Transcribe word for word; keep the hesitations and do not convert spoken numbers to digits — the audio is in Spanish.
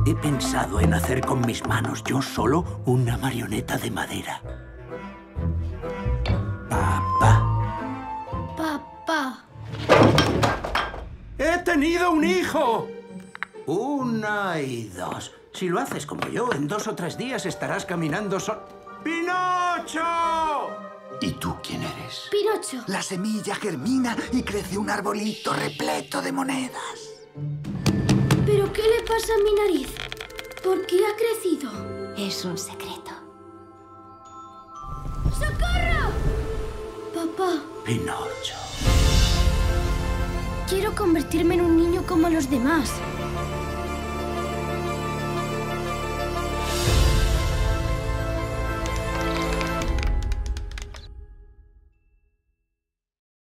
He pensado en hacer con mis manos yo solo una marioneta de madera. Papá. Papá. ¡He tenido un hijo! Una y dos. Si lo haces como yo, en dos o tres días estarás caminando sol... ¡Pinocho! ¿Y tú quién eres? Pinocho. La semilla germina y crece un arbolito repleto de monedas. ¿Pero qué le pasa a mi nariz? ¿Por qué ha crecido? Es un secreto. ¡Socorro! Papá. Pinocho. Quiero convertirme en un niño como los demás.